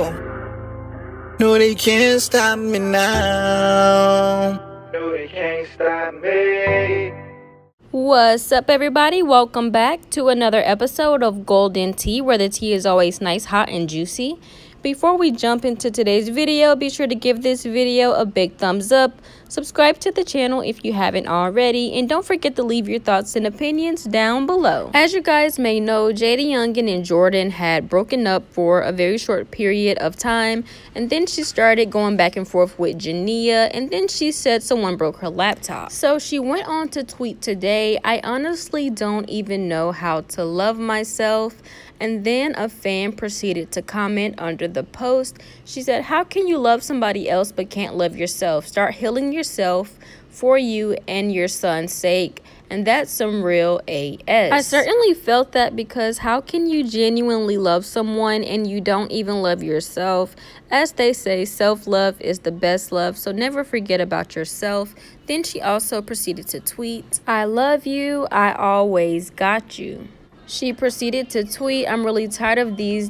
No, they can't stop me now. No, they can't stop me. What's up, everybody? Welcome back to another episode of Golden Tea, where the tea is always nice, hot, and juicy. Before we jump into today's video, be sure to give this video a big thumbs up, subscribe to the channel if you haven't already, and don't forget to leave your thoughts and opinions down below. As you guys may know, JayDaYoungan and Jordan had broken up for a very short period of time, and then she started going back and forth with Jania, and then she said someone broke her laptop. So she went on to tweet today, "I honestly don't even know how to love myself." And then a fan proceeded to comment under the post. She said, "How can you love somebody else but can't love yourself? Start healing yourself for you and your son's sake." And that's some real AS. I certainly felt that, because how can you genuinely love someone and you don't even love yourself? As they say, self-love is the best love, so never forget about yourself. Then she also proceeded to tweet, "I love you, I always got you." She proceeded to tweet, "I'm really tired of these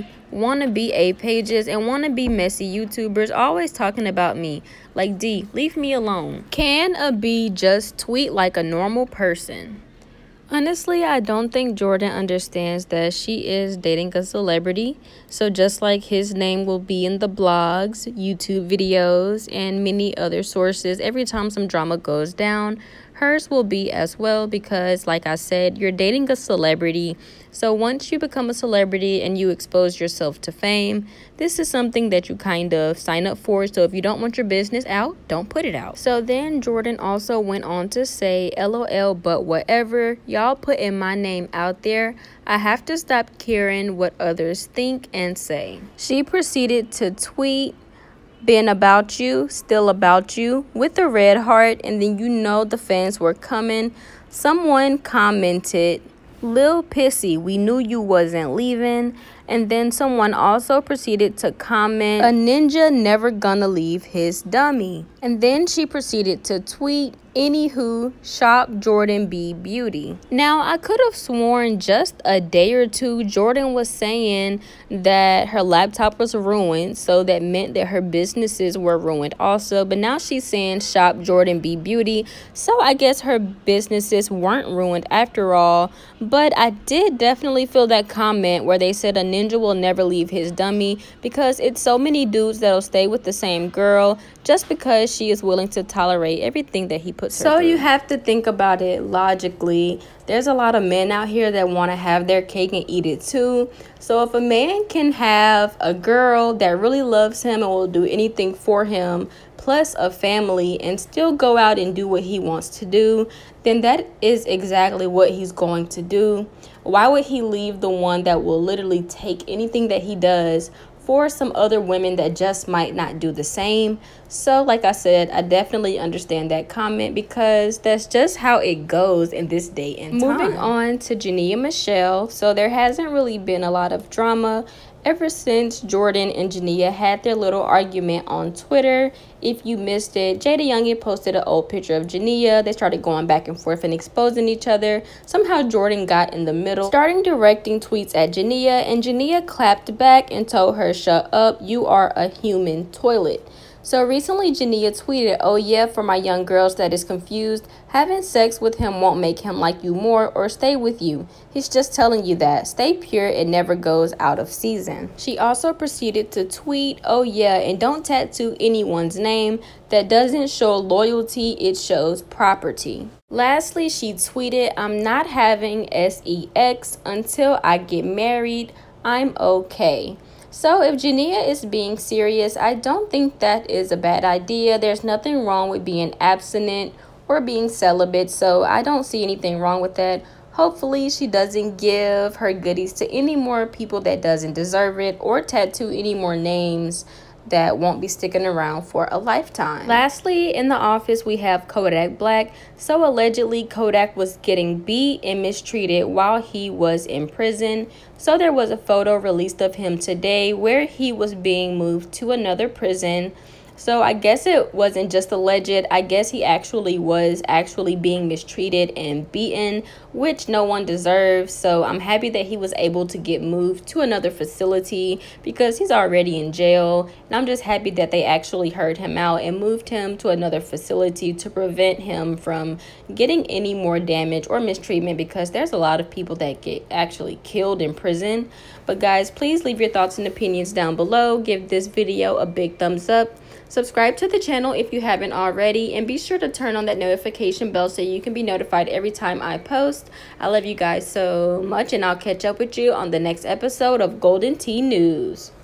wannabe A pages and wannabe messy YouTubers always talking about me. Like, D, leave me alone. Can a B just tweet like a normal person?" Honestly, I don't think Jordan understands that she is dating a celebrity. So just like his name will be in the blogs, YouTube videos, and many other sources every time some drama goes down, hers will be as well, because like I said, you're dating a celebrity. So once you become a celebrity and you expose yourself to fame, this is something that you kind of sign up for. So if you don't want your business out, don't put it out. So then Jordan also went on to say, "LOL, but whatever. Y'all putting my name out there. I have to stop caring what others think and say." She proceeded to tweet, "Been about you, still about you," with a red heart, and then you know the fans were coming. Someone commented, "Lil Pissy, we knew you wasn't leaving." And then someone also proceeded to comment, "A ninja never gonna leave his dummy." And then she proceeded to tweet, "Anywho, shop Jordan B Beauty." Now, I could have sworn just a day or two Jordan was saying that her laptop was ruined, so that meant that her businesses were ruined also. But now she's saying shop Jordan B Beauty, so I guess her businesses weren't ruined after all. But I did definitely feel that comment where they said a ninja will never leave his dummy, because it's so many dudes that'll stay with the same girl just because she is willing to tolerate everything that he puts her through. So you have to think about it logically. There's a lot of men out here that want to have their cake and eat it too. So if a man can have a girl that really loves him and will do anything for him, plus a family, and still go out and do what he wants to do, then that is exactly what he's going to do. Why would he leave the one that will literally take anything that he does for some other women that just might not do the same? So like I said, I definitely understand that comment, because that's just how it goes in this day and time. Moving on to Jania Michelle. So there hasn't really been a lot of drama ever since Jordan and Jania had their little argument on Twitter. If you missed it, JayDaYoungan posted an old picture of Jania. They started going back and forth and exposing each other. Somehow Jordan got in the middle, starting directing tweets at Jania, and Jania clapped back and told her, "Shut up, you are a human toilet." So recently Jania tweeted, "Oh yeah, for my young girls that is confused, having sex with him won't make him like you more or stay with you. He's just telling you that. Stay pure, it never goes out of season." She also proceeded to tweet, "Oh yeah, and don't tattoo anyone's name. That doesn't show loyalty, it shows property." Lastly, she tweeted, "I'm not having sex until I get married. I'm okay." So if Jania is being serious, I don't think that is a bad idea. There's nothing wrong with being abstinent or being celibate, so I don't see anything wrong with that. Hopefully she doesn't give her goodies to any more people that doesn't deserve it, or tattoo any more names that won't be sticking around for a lifetime. Lastly, in the office, we have Kodak Black. So allegedly, Kodak was getting beat and mistreated while he was in prison. So there was a photo released of him today where he was being moved to another prison. So I guess it wasn't just alleged. I guess he actually was being mistreated and beaten, which no one deserves. So I'm happy that he was able to get moved to another facility because he's already in jail. And I'm just happy that they actually heard him out and moved him to another facility to prevent him from getting any more damage or mistreatment, because there's a lot of people that get actually killed in prison. But guys, please leave your thoughts and opinions down below. Give this video a big thumbs up. Subscribe to the channel if you haven't already, and be sure to turn on that notification bell so you can be notified every time I post. I love you guys so much, and I'll catch up with you on the next episode of Golden Tea News.